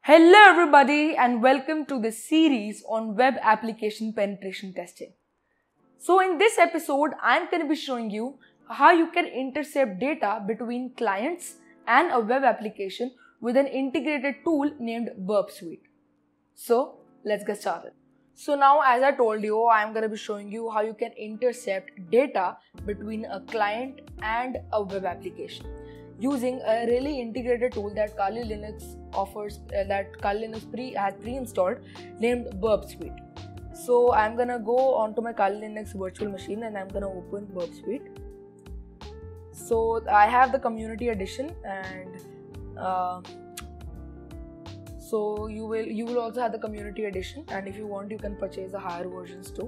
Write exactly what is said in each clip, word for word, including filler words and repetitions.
Hello everybody and welcome to the series on web application penetration testing. So in this episode, I'm going to be showing you how you can intercept data between clients and a web application with an integrated tool named Burp Suite. So let's get started. So now, as I told you, I'm going to be showing you how you can intercept data between a client and a web application using a really integrated tool that Kali Linux offers, uh, that Kali Linux pre has pre-installed, named Burp Suite. So I'm gonna go onto my Kali Linux virtual machine and I'm gonna open Burp Suite. So I have the community edition, and uh, so you will you will also have the community edition, and if you want, you can purchase the higher versions too.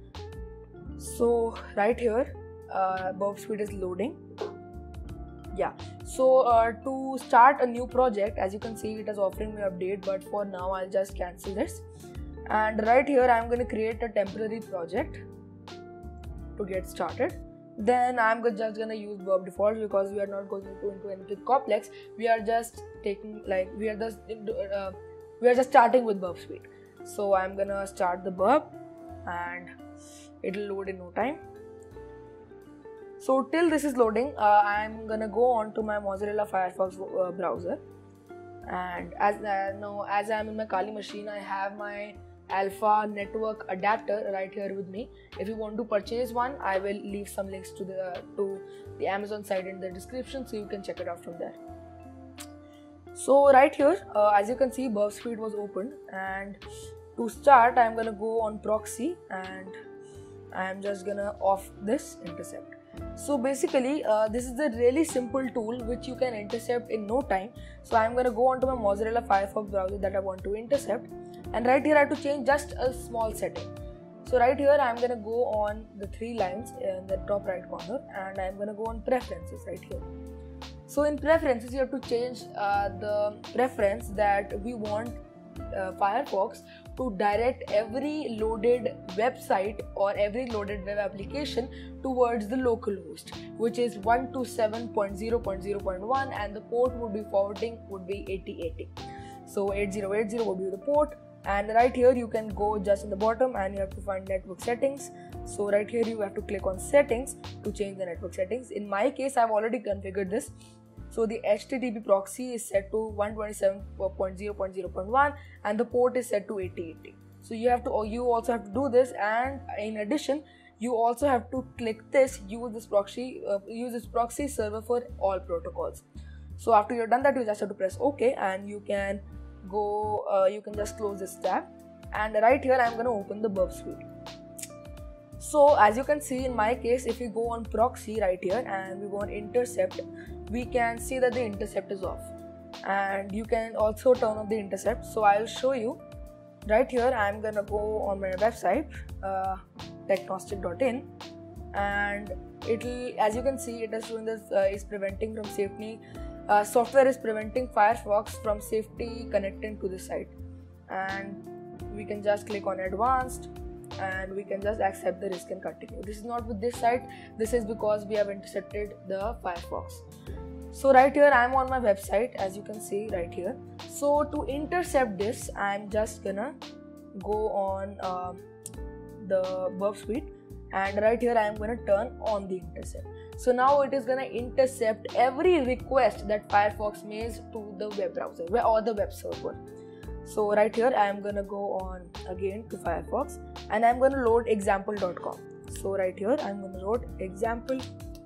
So right here, uh, Burp Suite is loading. Yeah, so uh, to start a new project, as you can see, it is offering me update, but for now I'll just cancel this. And right here I'm going to create a temporary project to get started. Then I'm just going to use Burp default because we are not going to into anything complex. We are just taking like we are just uh, we are just starting with Burp Suite. So I'm gonna start the Burp and it'll load in no time. So till this is loading, uh, I'm gonna go on to my Mozilla Firefox uh, browser, and as uh, now as I'm in my Kali machine, I have my Alpha network adapter right here with me. If you want to purchase one, I will leave some links to the to the Amazon site in the description, so you can check it out from there. So right here, uh, as you can see, Burp Suite was opened, and to start, I'm gonna go on proxy and I'm just gonna off this intercept. So basically, uh, this is a really simple tool which you can intercept in no time. So I'm going to go onto my Mozilla Firefox browser that I want to intercept, and right here I have to change just a small setting. So right here I'm going to go on the three lines in the top right corner, and I'm going to go on preferences right here. So in preferences, you have to change uh, the preference that we want uh, Firefox to direct every loaded website or every loaded web application towards the local host, which is one twenty-seven dot zero dot zero dot one, and the port would be forwarding would be eighty eighty. So eighty eighty would be the port, and right here you can go just in the bottom and you have to find network settings. So right here you have to click on settings to change the network settings. In my case, I've already configured this. So the H T T P proxy is set to one twenty-seven dot zero dot zero dot one and the port is set to eighty eighty. So you have to you also have to do this, and in addition you also have to click this use this proxy uh, use this proxy server for all protocols. So after you're done that, you just have to press OK, and you can go uh, you can just close this tab, and right here I'm going to open the Burp Suite. So as you can see, in my case, if you go on proxy right here and we go on intercept, we can see that the intercept is off, and you can also turn off the intercept. So I'll show you. Right here I'm gonna go on my website uh, technostic dot in, and it'll, as you can see, it is showing this uh, is preventing from safety uh, software is preventing Firefox from safety connecting to the site, and we can just click on advanced and we can just accept the risk and continue. This is not with this site, this is because we have intercepted the Firefox. So right here I'm on my website, as you can see right here. So to intercept this, I'm just gonna go on uh, the Burp Suite, and right here I'm gonna turn on the intercept. So now it is gonna intercept every request that Firefox makes to the web browser or the web server. So right here I'm gonna go on again to Firefox, and I'm gonna load example dot com. So right here I'm gonna load example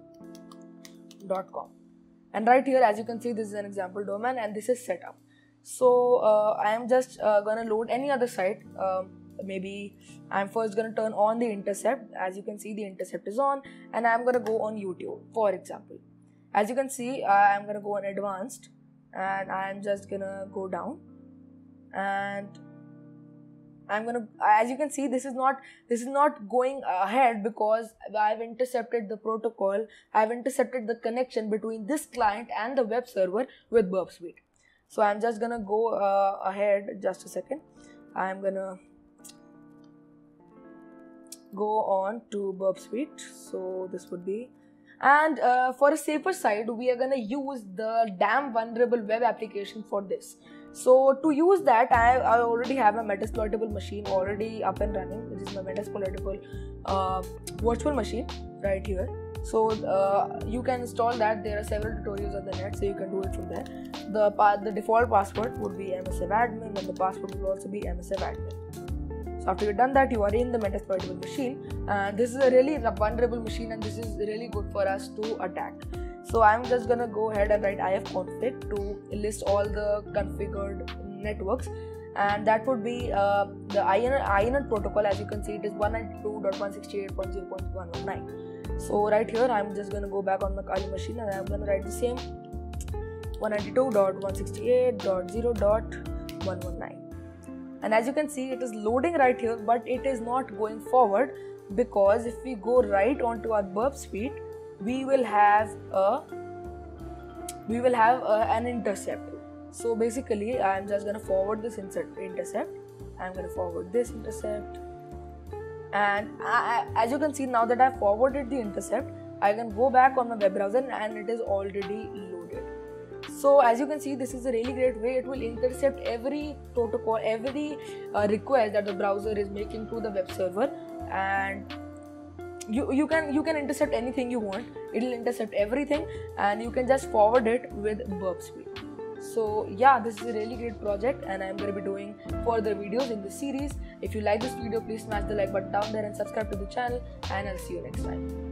dot com. And right here, as you can see, this is an example domain and this is set up. So uh, I am just uh, gonna load any other site. Um, maybe I'm first gonna turn on the intercept. As you can see, the intercept is on, and I'm gonna go on YouTube, for example. As you can see, I'm gonna go on advanced, and I'm just gonna go down, and I'm gonna, as you can see, this is not this is not going ahead because I've intercepted the protocol. I've intercepted the connection between this client and the web server with Burp Suite. So I'm just gonna go uh, ahead. Just a second. I'm gonna go on to Burp Suite. So this would be, and uh, for a safer side, we are gonna use the damn vulnerable web application for this. So to use that, I, I already have a Metasploitable machine already up and running. This is my Metasploitable uh, virtual machine right here. So uh, you can install that. There are several tutorials on the net, so you can do it from there. The the default password would be M S F admin, and the password will also be M S F admin. So after you've done that, you are in the Metasploitable machine, and this is a really vulnerable machine, and this is really good for us to attack. So I'm just gonna go ahead and write ifconfig to list all the configured networks, and that would be uh, the I N E T protocol. As you can see, it is one ninety-two dot one sixty-eight dot zero dot one nineteen. So right here, I'm just gonna go back on the Kali machine, and I'm gonna write the same one ninety-two dot one sixty-eight dot zero dot one nineteen. And as you can see, it is loading right here, but it is not going forward, because if we go right onto our burp suite, we will have a we will have a, an intercept. So basically, I'm just gonna forward this intercept. I'm gonna forward this intercept, and I, I, as you can see, now that I forwarded the intercept, I can go back on my web browser and it is already loaded. So as you can see, this is a really great way. It will intercept every protocol, every uh, request that the browser is making to the web server, and you you can you can intercept anything you want. It will intercept everything, and you can just forward it with burp suite. So yeah, this is a really great project, and I'm going to be doing further videos in this series. If you like this video, please smash the like button down there and subscribe to the channel, and I'll see you next time.